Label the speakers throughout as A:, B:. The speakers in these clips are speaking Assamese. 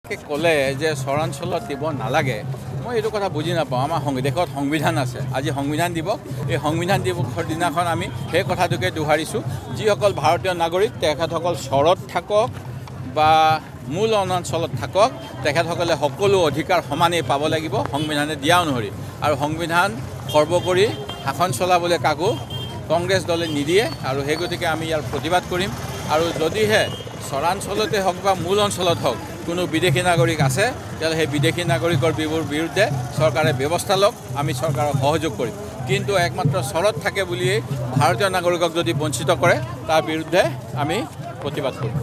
A: ক'লে যে চৰাঞ্চলত দিব নালাগে মই এইটো কথা বুজি নাপাওঁ। আমাৰ দেশত সংবিধান আছে, আজি সংবিধান দিৱস। এই সংবিধান দিৱসৰ দিনাখন আমি সেই কথাটোকে দোহাৰিছোঁ, যিসকল ভাৰতীয় নাগৰিক তেখেতসকল চহৰত থাকক বা মূল অঞ্চলত থাকক, তেখেতসকলে সকলো অধিকাৰ সমানেই পাব লাগিব সংবিধানে দিয়া অনুসৰি। আৰু সংবিধান সৰ্বোপৰি শাসন চলাবলৈ কাকো কংগ্ৰেছ দলে নিদিয়ে, আৰু সেই গতিকে আমি ইয়াৰ প্ৰতিবাদ কৰিম। আৰু যদিহে চৰাঞ্চলতে হওক বা মূল অঞ্চলত হওক কোনো বিদেশী নাগৰিক আছে, তেতিয়াহ'লে সেই বিদেশী নাগৰিকৰ বিৰুদ্ধে চৰকাৰে ব্যৱস্থা লওক, আমি চৰকাৰক সহযোগ কৰিম। কিন্তু একমাত্ৰ চহৰত থাকে বুলিয়েই ভাৰতীয় নাগৰিকক যদি বঞ্চিত কৰে, তাৰ বিৰুদ্ধে আমি প্ৰতিবাদ কৰিম।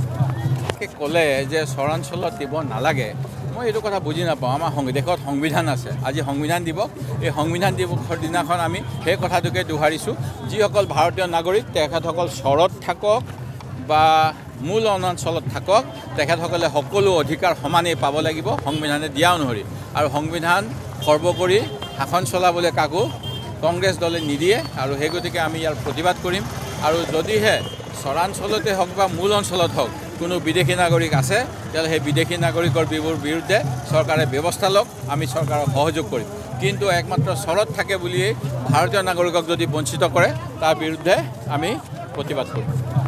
A: ক'লে যে চৰাঞ্চলত দিব নালাগে মই এইটো কথা বুজি নাপাওঁ। আমাৰ দেশত সংবিধান আছে, আজি সংবিধান দিৱস। এই সংবিধান দিৱসৰ দিনাখন আমি সেই কথাটোকে দোহাৰিছোঁ, যিসকল ভাৰতীয় নাগৰিক তেখেতসকল চহৰত থাকক বা মূল অঞ্চলত থাকক, তেখেতসকলে সকলো অধিকাৰ সমানেই পাব লাগিব সংবিধানে দিয়া অনুসৰি। আৰু সংবিধান সৰ্বোপৰি শাসন চলাবলৈ কাকো কংগ্ৰেছ দলে নিদিয়ে, আৰু সেই গতিকে আমি ইয়াৰ প্ৰতিবাদ কৰিম। আৰু যদিহে চৰাঞ্চলতে হওক বা মূল অঞ্চলত হওক কোনো বিদেশী নাগৰিক আছে, তেতিয়াহ'লে সেই বিদেশী নাগৰিকৰ বিৰুদ্ধে চৰকাৰে ব্যৱস্থা লওক, আমি চৰকাৰক সহযোগ কৰিম। কিন্তু একমাত্ৰ চহৰত থাকে বুলিয়েই ভাৰতীয় নাগৰিকক যদি বঞ্চিত কৰে, তাৰ বিৰুদ্ধে আমি প্ৰতিবাদ কৰিম।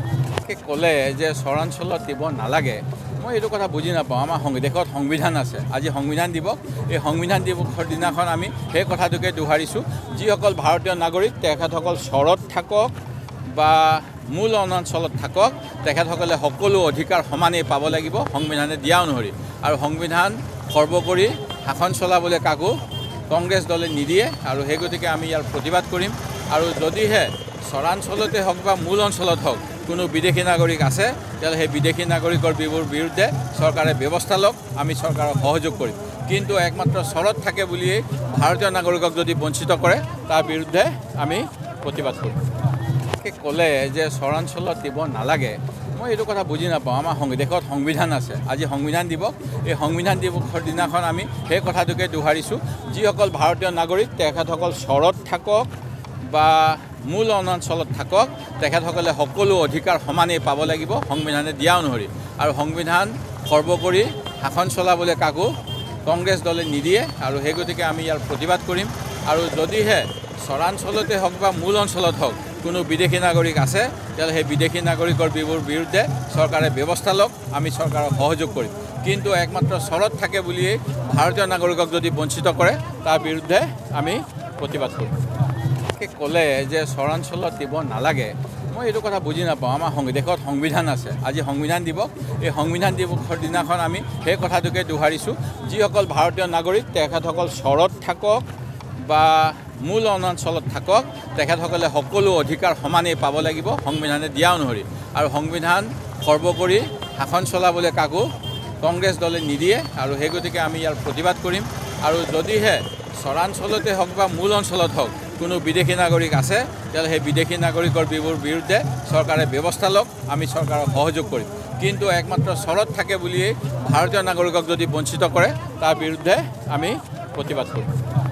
A: ক'লে যে চৰাঞ্চলত দিব নালাগে মই এইটো কথা বুজি নাপাওঁ। আমাৰ দেশত সংবিধান আছে, আজি সংবিধান দিৱস। এই সংবিধান দিৱসৰ দিনাখন আমি সেই কথাটোকে দোহাৰিছোঁ, যিসকল ভাৰতীয় নাগৰিক তেখেতসকল চহৰত থাকক বা মূল অঞ্চলত থাকক, তেখেতসকলে সকলো অধিকাৰ সমানেই পাব লাগিব সংবিধানে দিয়া অনুসৰি। আৰু সংবিধান সৰ্বোপৰি শাসন চলাবলৈ কাকো কংগ্ৰেছ দলে নিদিয়ে, আৰু সেই গতিকে আমি ইয়াৰ প্ৰতিবাদ কৰিম। আৰু যদিহে চৰাঞ্চলতে হওক বা মূল অঞ্চলত হওক কোনো বিদেশী নাগৰিক আছে, তেতিয়াহ'লে সেই বিদেশী নাগৰিকৰ বিৰুদ্ধে চৰকাৰে ব্যৱস্থা লওক, আমি চৰকাৰক সহযোগ কৰিম। কিন্তু একমাত্ৰ চহৰত থাকে বুলিয়েই ভাৰতীয় নাগৰিকক যদি বঞ্চিত কৰে, তাৰ বিৰুদ্ধে আমি প্ৰতিবাদ কৰিম। ক'লে যে চৰাঞ্চলত দিব নালাগে মই এইটো কথা বুজি নাপাওঁ। আমাৰ দেশত সংবিধান আছে, আজি সংবিধান দিৱস। এই সংবিধান দিৱসৰ দিনাখন আমি সেই কথাটোকে দোহাৰিছোঁ, যিসকল ভাৰতীয় নাগৰিক তেখেতসকল চহৰত থাকক বা মূল অঞ্চলত থাকক, তেখেতসকলে সকলো অধিকাৰ সমানেই পাব লাগিব সংবিধানে দিয়া অনুসৰি। আৰু সংবিধান সৰ্বোপৰি শাসন চলাবলৈ কাকো কংগ্ৰেছ দলে নিদিয়ে, আৰু সেই গতিকে আমি ইয়াৰ প্ৰতিবাদ কৰিম। আৰু যদিহে চৰাঞ্চলতে হওক বা মূল অঞ্চলত হওক কোনো বিদেশী নাগৰিক আছে, তেতিয়াহ'লে সেই বিদেশী নাগৰিকৰ বিৰুদ্ধে চৰকাৰে ব্যৱস্থা লওক, আমি চৰকাৰক সহযোগ কৰিম। কিন্তু একমাত্ৰ চহৰত থাকে বুলিয়েই ভাৰতীয় নাগৰিকক যদি বঞ্চিত কৰে, তাৰ বিৰুদ্ধে আমি প্ৰতিবাদ কৰিম। ক'লে যে চৰাঞ্চলত দিব নালাগে মই এইটো কথা বুজি নাপাওঁ। আমাৰ দেশত সংবিধান আছে, আজি সংবিধান দিৱস। এই সংবিধান দিৱসৰ দিনাখন আমি সেই কথাটোকে দোহাৰিছোঁ, যিসকল ভাৰতীয় নাগৰিক তেখেতসকল চহৰত থাকক বা মূল অঞ্চলত থাকক, তেখেতসকলে সকলো অধিকাৰ সমানেই পাব লাগিব সংবিধানে দিয়া অনুসৰি। আৰু সংবিধান সৰ্বোপৰি শাসন চলাবলৈ কাকো কংগ্ৰেছ দলে নিদিয়ে, আৰু সেই গতিকে আমি ইয়াৰ প্ৰতিবাদ কৰিম। আৰু যদিহে চৰাঞ্চলতে হওক বা মূল অঞ্চলত হওক কোনো বিদেশী নাগৰিক আছে, তেতিয়াহ'লে সেই বিদেশী নাগৰিকৰ বিৰুদ্ধে চৰকাৰে ব্যৱস্থা লওক, আমি চৰকাৰক সহযোগ কৰিম। কিন্তু একমাত্ৰ চহৰত থাকে বুলিয়েই ভাৰতীয় নাগৰিকক যদি বঞ্চিত কৰে, তাৰ বিৰুদ্ধে আমি প্ৰতিবাদ কৰিম।